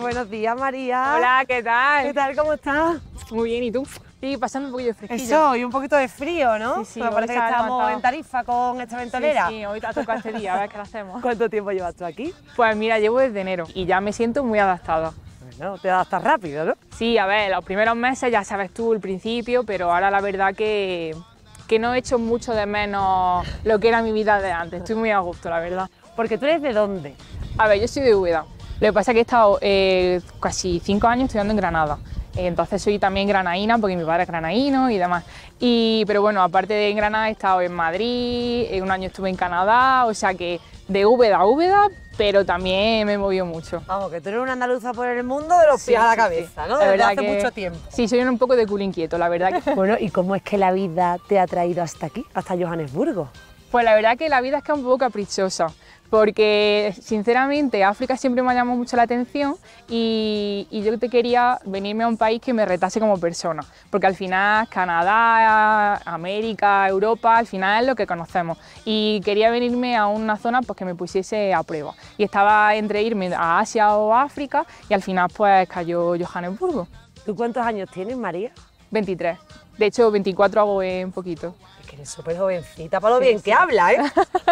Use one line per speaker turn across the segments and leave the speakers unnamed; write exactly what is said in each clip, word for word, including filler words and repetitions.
buenos días, María.
Hola, ¿qué tal?
¿Qué tal? ¿Cómo estás?
Muy bien, ¿y tú? Sí, pasando un poquillo de fresquillo.
Eso, y un poquito de frío, ¿no?
Sí, sí,
Pero parece que
se ha
estamos
levantado.
en Tarifa con esta ventolera.
Sí, sí, hoy te ha tocado este día, a ver qué lo hacemos.
¿Cuánto tiempo llevas tú aquí?
Pues mira, llevo desde enero y ya me siento muy adaptada.
Bueno, te adaptas rápido, ¿no?
Sí, a ver, los primeros meses ya sabes tú el principio, pero ahora la verdad que, que no he hecho mucho de menos lo que era mi vida de antes. Estoy muy a gusto, la verdad.
Porque tú eres de dónde.
A ver, yo soy de Úbeda. Lo que pasa es que he estado eh, casi cinco años estudiando en Granada. Entonces soy también granaína porque mi padre es granaíno y demás. Y, pero bueno, aparte de en Granada he estado en Madrid, un año estuve en Canadá, o sea que de Úbeda a Úbeda, pero también me he movido mucho.
Vamos, que tú eres una andaluza por el mundo de los
Sí,
pies a la
sí,
cabeza,
sí.
¿no?
La
Desde
verdad
hace
que-
mucho tiempo.
Sí, soy un poco de culo inquieto, la verdad. Que...
Bueno, ¿y cómo es que la vida te ha traído hasta aquí, hasta Johannesburgo?
Pues la verdad que la vida es que es un poco caprichosa, porque sinceramente África siempre me ha llamado mucho la atención y, y yo te quería venirme a un país que me retase como persona, porque al final Canadá, América, Europa, al final es lo que conocemos y quería venirme a una zona pues, que me pusiese a prueba y estaba entre irme a Asia o África y al final pues cayó Johannesburgo.
¿Tú cuántos años tienes, María?
veintitrés, de hecho veinticuatro hago en poquito.
Es que eres súper jovencita, para lo
Sí,
bien
sí.
que habla, ¿eh?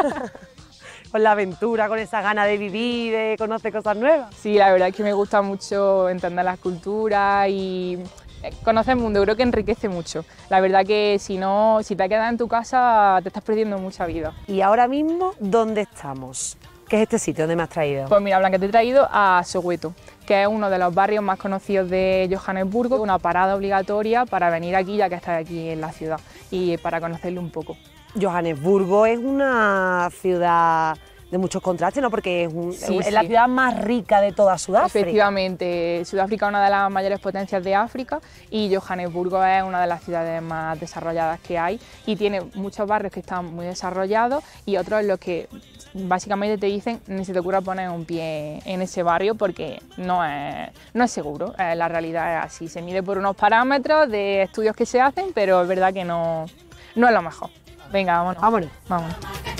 Con la aventura, con esa gana de vivir, de conocer cosas nuevas.
Sí, la verdad es que me gusta mucho entender las culturas y conocer el mundo, creo que enriquece mucho. La verdad que si no, si te quedas en tu casa te estás perdiendo mucha vida.
Y ahora mismo, ¿dónde estamos? ¿Qué es este sitio donde me has traído?
Pues mira, Blanca, te he traído a Soweto, que es uno de los barrios más conocidos de Johannesburgo, una parada obligatoria para venir aquí ya que estás aquí en la ciudad y para conocerlo un poco.
Johannesburgo es una ciudad de muchos contrastes, ¿no? Porque es, un-
Sí,
es la
sí.
ciudad más rica de toda Sudáfrica.
Efectivamente, Sudáfrica es una de las mayores potencias de África y Johannesburgo es una de las ciudades más desarrolladas que hay y tiene muchos barrios que están muy desarrollados y otros en los que básicamente te dicen ni se te ocurra poner un pie en ese barrio porque no es, no es seguro, eh, la realidad es así, se mide por unos parámetros de estudios que se hacen, pero es verdad que no, no es lo mejor. Venga, vámonos.
Vámonos.
Vámonos.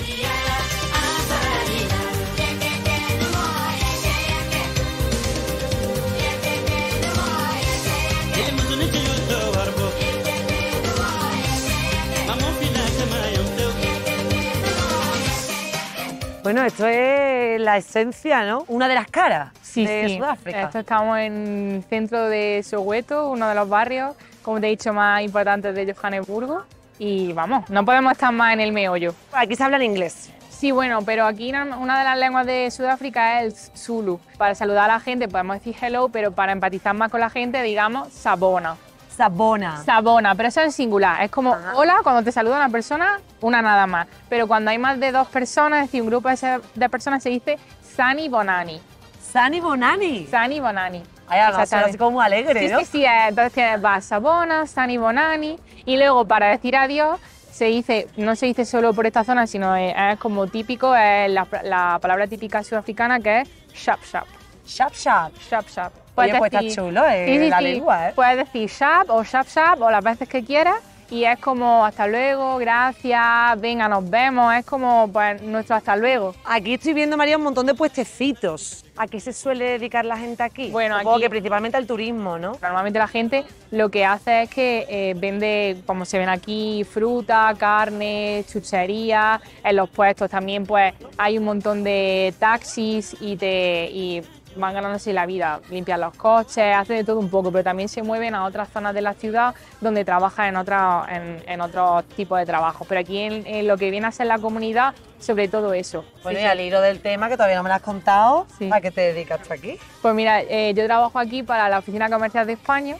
Bueno, esto es la esencia, ¿no? Una de las caras
Sí,
de
sí.
Sudáfrica.
Esto estamos en el centro de Soweto, uno de los barrios, como te he dicho, más importantes de Johannesburgo. Y vamos, no podemos estar más en el meollo.
Aquí se habla en inglés.
Sí, bueno, pero aquí na- una de las lenguas de Sudáfrica es el Zulu. Para saludar a la gente podemos decir hello, pero para empatizar más con la gente digamos sabona.
Sabona.
Sabona, pero eso es en singular. Es como
Ajá.
hola cuando te saluda una persona, una nada más. Pero cuando hay más de dos personas, es decir, un grupo de se- de personas se dice Sani Bonani.
Sani Bonani.
Sani Bonani.
Ay, no, suena
Exactamente.
así como muy alegre,
Sí,
¿no?
sí, sí, eh, entonces tienes va Sabona, Sani Bonani y luego para decir adiós se dice, no se dice solo por esta zona, sino es, es como típico, es la, la palabra típica sudafricana que es shap shap,
Shap, shap.
shap shap.
Oye, pues está chulo, eh,
Sí, sí,
la
sí.
lengua, ¿eh?
Puedes decir shap o shap shap o las veces que quieras y es como hasta luego, gracias, venga, nos vemos, es como pues nuestro hasta luego.
Aquí estoy viendo, María, un montón de puestecitos. ¿A qué se suele dedicar la gente aquí?
Bueno,
Supongo
aquí-
que principalmente al turismo, ¿no?
Normalmente la gente lo que hace es que eh, vende, como se ven aquí, fruta, carne, chuchería. En los puestos también pues hay un montón de taxis y, te, y van ganándose la vida, limpian los coches, hacen de todo un poco, pero también se mueven a otras zonas de la ciudad donde trabajan en, otra, en, en otros tipos de trabajo. Pero aquí en, en lo que viene a ser la comunidad, sobre todo eso.
Bueno,
Sí,
y
sí.
al hilo del tema, que todavía no me lo has contado,
Sí.
¿a qué te dedicas tú aquí?
Pues mira, eh, yo trabajo aquí para la Oficina Comercial de España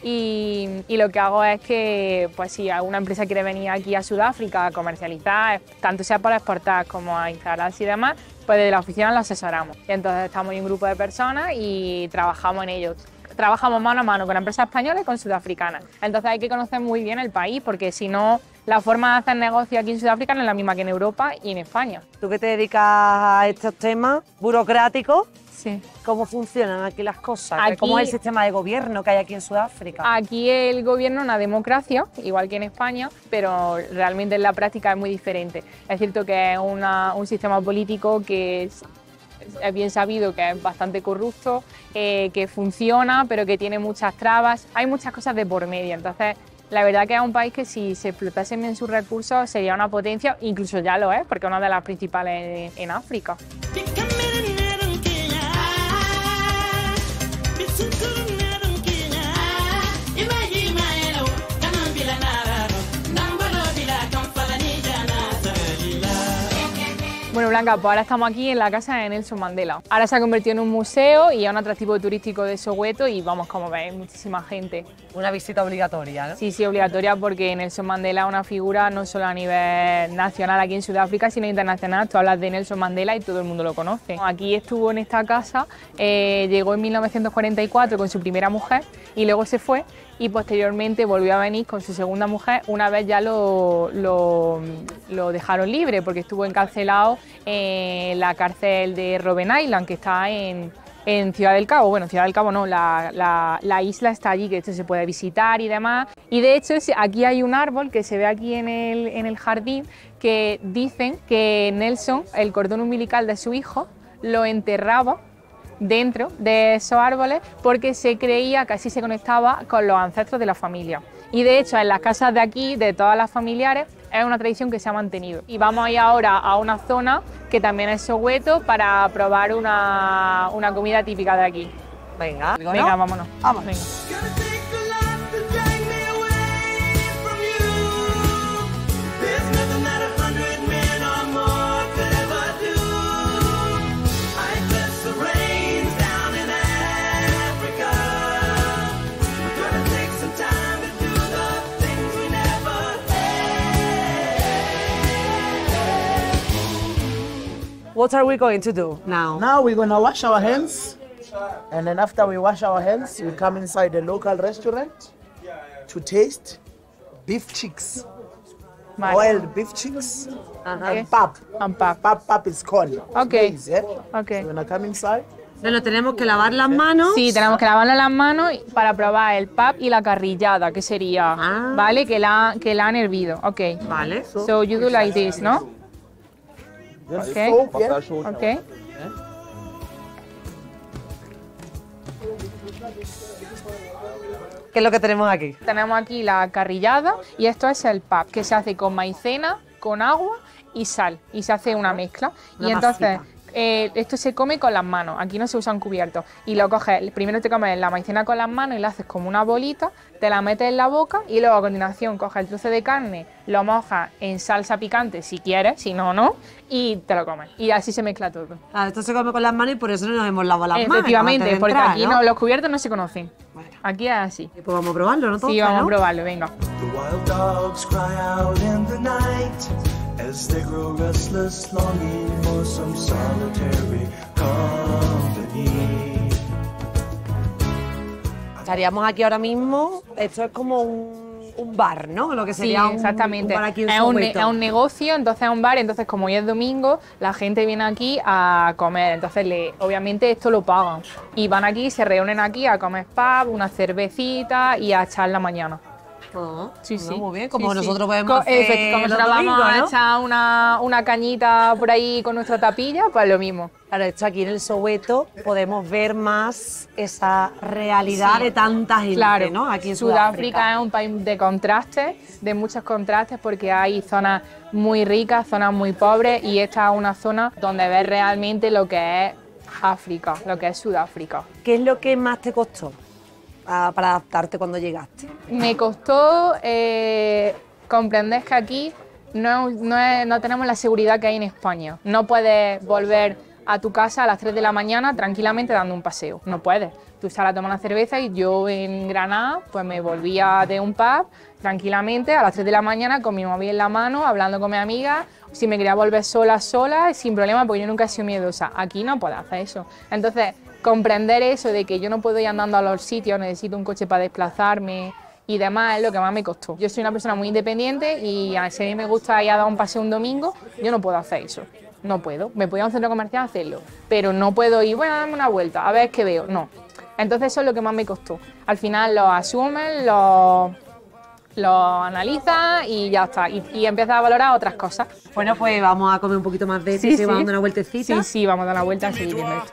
y, y lo que hago es que, pues si alguna empresa quiere venir aquí a Sudáfrica a comercializar, tanto sea para exportar como a instalarse y demás, pues desde la oficina lo asesoramos. Y entonces estamos en un grupo de personas y trabajamos en ello. Trabajamos mano a mano con empresas españolas y con sudafricanas. Entonces hay que conocer muy bien el país porque si no, la forma de hacer negocio aquí en Sudáfrica no es la misma que en Europa y en España.
Tú que te dedicas a estos temas burocráticos,
Sí.
¿cómo funcionan aquí las cosas?
Aquí-
¿Cómo es el sistema de gobierno que hay aquí en Sudáfrica?
Aquí el gobierno es una democracia, igual que en España, pero realmente en la práctica es muy diferente. Es cierto que es una- un sistema político que es- es bien sabido que es bastante corrupto, eh, que funciona, pero que tiene muchas trabas. Hay muchas cosas de por medio, entonces la verdad que es un país que si se explotasen bien sus recursos sería una potencia, incluso ya lo es, porque es una de las principales en, en África. Bueno, Blanca, pues ahora estamos aquí en la casa de Nelson Mandela. Ahora se ha convertido en un museo y es un atractivo turístico de Soweto y vamos, como veis, muchísima gente.
Una visita obligatoria, ¿no?
Sí, sí, obligatoria porque Nelson Mandela es una figura no solo a nivel nacional aquí en Sudáfrica, sino internacional. Tú hablas de Nelson Mandela y todo el mundo lo conoce. Aquí estuvo en esta casa, eh, llegó en mil novecientos cuarenta y cuatro con su primera mujer y luego se fue y posteriormente volvió a venir con su segunda mujer una vez ya lo, lo, lo dejaron libre porque estuvo encarcelado en la cárcel de Robben Island, que está en, en Ciudad del Cabo. Bueno, Ciudad del Cabo no, la, la, la isla está allí, que esto se puede visitar y demás. Y de hecho aquí hay un árbol que se ve aquí en el, en el jardín que dicen que Nelson, el cordón umbilical de su hijo, lo enterraba dentro de esos árboles porque se creía que así se conectaba con los ancestros de la familia. Y de hecho en las casas de aquí, de todas las familiares, es una tradición que se ha mantenido. Y vamos a ir ahora a una zona que también es Soweto para probar una, una comida típica de aquí.
Venga,
Venga, vámonos.
Vamos.
Venga.
What are we going to do now?
Now we're gonna wash our hands, and then after we wash our hands, we come inside the local restaurant to taste beef cheeks,
Vale.
boiled beef cheeks,
Ajá.
and pap.
And pap.
Pap, pap is corn.
Okay.
Maize, yeah?
Okay.
So we're gonna come inside.
Bueno, tenemos que lavar las manos.
Sí, tenemos que lavarnos las manos para probar el pap y la carrillada, que sería,
Ah.
¿vale? Que la, que la han hervido. Ok.
Vale.
So you do like this, ¿no?
Just
Okay.
soap, yeah?
Ok.
¿Qué es lo que tenemos aquí?
Tenemos aquí la carrillada y esto es el pap, que se hace con maicena, con agua y sal. Y se hace una mezcla.
Una
y entonces
masita.
eh, esto se come con las manos. Aquí no se usan cubiertos. Y lo coges, primero te comes la maicena con las manos y la haces como una bolita, te la metes en la boca y luego a continuación coges el trozo de carne, lo mojas en salsa picante si quieres, si no, no, y te lo comes. Y así se mezcla todo.
Ah, esto se come con las manos y por eso no nos hemos lavado las manos.
Efectivamente,
antes de
porque
entrar,
aquí
¿no?
no, los cubiertos no se conocen.
Bueno.
Aquí es así.
Pues vamos a probarlo, ¿no?
Sí,
Entonces,
vamos
¿no?
a probarlo, venga.
The wild dogs cry out in the night as they grow restless, longing for some solitary company.
Estaríamos aquí ahora mismo. Esto es como un, un bar, ¿no? Lo que
Sí,
sería un,
exactamente.
un bar aquí en
es, un, ne-
Soweto.
es un negocio, entonces es un bar, entonces como hoy es domingo, la gente viene aquí a comer, entonces le, obviamente esto lo pagan. Y van aquí, se reúnen aquí a comer pub, una cervecita y a echar la mañana.
Ah,
Sí,
bueno,
sí.
Muy bien, como
Sí, sí.
nosotros podemos
Co-
hacer
efect- Como
los
nosotros vamos
domingos,
a
¿no?
echar una, una cañita por ahí con nuestra tapilla, pues lo mismo.
Claro, esto aquí en el Soweto podemos ver más esa realidad
Sí.
de tanta gente,
Claro,
¿no? Aquí en
Sudáfrica
Sudáfrica.
es un país de contrastes, de muchos contrastes, porque hay zonas muy ricas, zonas muy pobres, y esta es una zona donde ves realmente lo que es África, lo que es Sudáfrica.
¿Qué es lo que más te costó ah, para adaptarte cuando llegaste?
Me costó eh, comprender que aquí no, no, es- no tenemos la seguridad que hay en España. No puedes volver a tu casa a las tres de la mañana tranquilamente dando un paseo. No puedes. Tú sales a tomar una cerveza y yo en Granada pues me volvía de un pub tranquilamente a las tres de la mañana con mi móvil en la mano, hablando con mi amiga. Si me quería volver sola, sola, sin problema, porque yo nunca he sido miedosa. Aquí no puedo hacer eso. Entonces, comprender eso de que yo no puedo ir andando a los sitios, necesito un coche para desplazarme y demás, es lo que más me costó. Yo soy una persona muy independiente y a si a mí me gusta ir a dar un paseo un domingo, yo no puedo hacer eso. No puedo. Me puedo ir a un centro comercial a hacerlo, pero no puedo ir, bueno, dame una vuelta, a ver qué veo. No. Entonces eso es lo que más me costó. Al final lo asumen, lo, lo analiza y ya está. Y, y empieza a valorar otras cosas.
Bueno, pues vamos a comer un poquito más de esto y vamos dando una vueltecita.
Sí, sí, vamos a dar una vuelta a seguir viendo esto.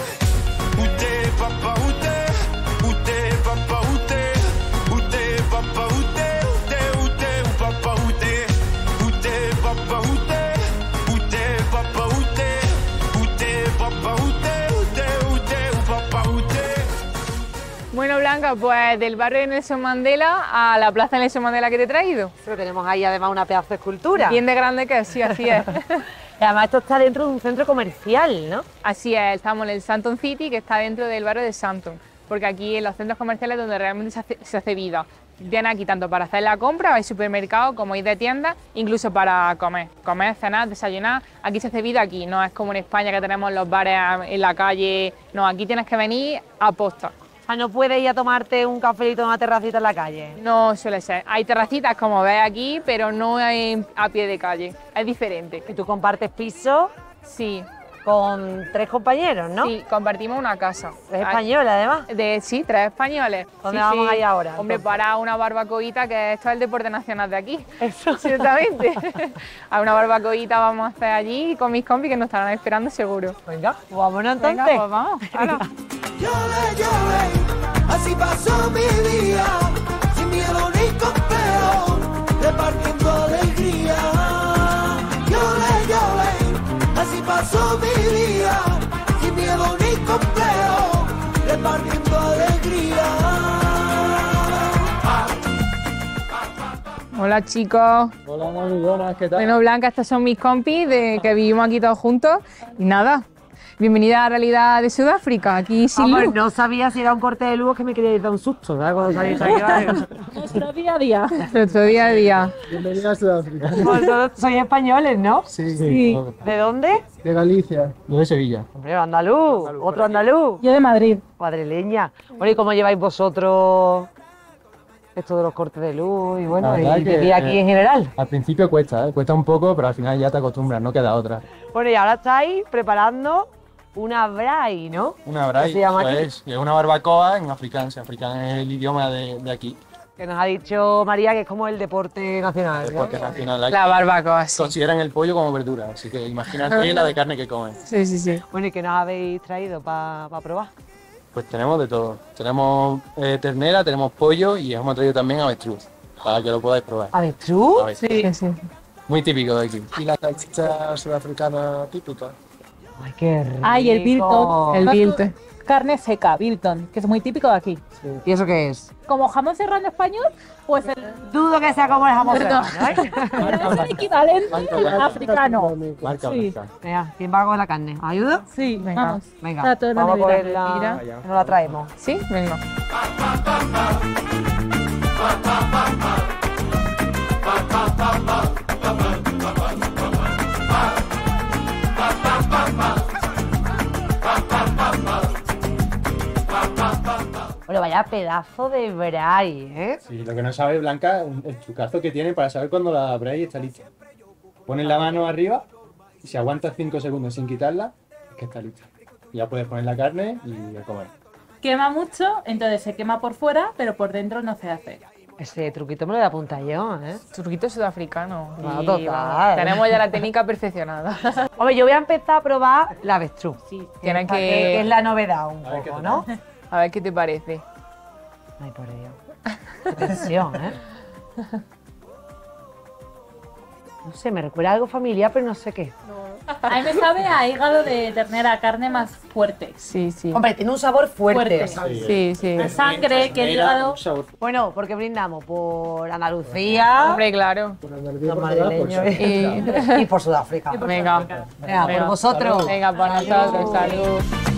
Bueno, Blanca, pues del barrio de Nelson Mandela a la plaza de Nelson Mandela que te he traído.
Pero tenemos ahí además una pedazo de escultura.
Bien de grande que es, sí, así es.
Y además esto está dentro de un centro comercial, ¿no?
Así es, estamos en el Santon City, que está dentro del barrio de Santon, porque aquí en los centros comerciales es donde realmente se hace, se hace vida. Tienen aquí tanto para hacer la compra, hay supermercados, como ir de tiendas, incluso para comer. Comer, cenar, desayunar, aquí se hace vida aquí, no es como en España que tenemos los bares en la calle, no, aquí tienes que venir a posta.
O sea, no puedes ir a tomarte un cafelito en una terracita en la calle.
No suele ser, hay terracitas como ves aquí, pero no hay a pie de calle, es diferente.
Y tú compartes piso
Sí,
con tres compañeros, ¿no?
sí, compartimos una casa.
Es española, además.
De, sí, tres españoles.
¿Dónde
Sí,
vamos
sí.
a ir ahora,
Hombre,
entonces?
para una barbacoita, que esto es el deporte nacional de aquí.
Eso.
Ciertamente. A una barbacoita vamos a hacer allí con mis compis que nos estarán esperando seguro.
Venga, pues vámonos entonces.
Venga, pues vamos. hala.
Lloré, lloré, así pasó mi día, sin miedo ni complejo, repartiendo alegría. Lloré, lloré, así pasó mi día, sin miedo ni complejo, repartiendo alegría.
Hola, chicos.
Hola, muy buenas, ¿qué tal?
Bueno, Blanca, estos son mis compis de que vivimos aquí todos juntos. Y nada, bienvenida a la realidad de Sudáfrica, aquí sin
Vamos,
luz.
no sabía si era un corte de luz que me quería dar un susto, ¿sabes? Cuando salís aquí.
Nuestro día a día. Nuestro día a día.
Bienvenida a Sudáfrica.
Vosotros sois españoles, ¿no?
Sí,
Sí.
¿De dónde?
de Galicia. Yo de Sevilla.
Hombre, andaluz, otro andaluz.
Yo de Madrid.
Madrileña. Bueno, ¿y cómo lleváis vosotros esto de los cortes de luz y bueno,
La
y
verdad que,
vivir aquí
eh,
en general?
Al principio cuesta, ¿eh? Cuesta un poco, pero al final ya te acostumbras, no queda otra.
Bueno, y ahora estáis preparando una braai, ¿no?
Una braai,
¿Qué se llama
eso
aquí?
es, es una barbacoa en africano. Africano es el idioma de, de aquí,
Que nos ha dicho María que es como el deporte nacional.
el
¿no?
deporte nacional. Aquí
La barbacoa, sí.
consideran el pollo como verdura, así que imagínate la de carne que comen.
Sí, sí, sí.
Bueno, ¿y qué nos habéis traído para probar?
Pues tenemos de todo. Tenemos eh, ternera, tenemos pollo y hemos traído también avestruz, para que lo podáis probar.
¿Avestruz?
Avestruz.
Sí, sí.
Muy típico de aquí. Y la salchicha sudafricana típica.
Ay, qué rico.
Ay, el Bilton.
El Bilton.
Carne seca, Bilton, que es muy típico de aquí.
¿Y eso qué es?
Como jamón serrano español, pues el,
Dudo que sea como el jamón
Perdón.
serrano, ¿eh?
es el equivalente africano.
Marca
Sí.
blanca.
Venga, ¿quién va con la carne? ¿Me ayuda?
Sí,
Venga.
vamos.
Venga,
Está todo en la
vamos a
nevera.
cogerla,
Mira.
que nos la traemos.
¿Sí? Venga.
Bueno, vaya pedazo de braai, ¿eh?
Sí, lo que no sabe Blanca, el trucazo que tiene para saber cuándo la braai está lista. Pones la mano arriba y si aguantas cinco segundos sin quitarla, es que está lista. Ya puedes poner la carne y a comer.
Quema mucho, entonces se quema por fuera, pero por dentro no se hace.
Ese truquito me lo voy a apuntar yo, ¿eh?
Truquito sudafricano.
No,
Y,
total.
vamos, tenemos ya la técnica perfeccionada.
Hombre, yo voy a empezar a probar la avestruz.
Sí.
Tienen
Esta
que-
es la novedad un
A ver qué
poco,
tal.
¿no?
A ver qué te parece.
Ay, por ello. Qué tensión, ¿eh? No sé, me recuerda a algo familiar, pero no sé qué.
A mí me sabe a hígado de ternera, carne más fuerte.
Sí, sí.
Hombre, tiene un sabor fuerte.
Fuerte.
Sí, sí.
La sangre, que el hígado.
Bueno, porque brindamos por Andalucía,
Hombre, claro.
los madrileños y, y por Sudáfrica.
Venga.
Venga, por vosotros.
Venga, por nosotros. Salud.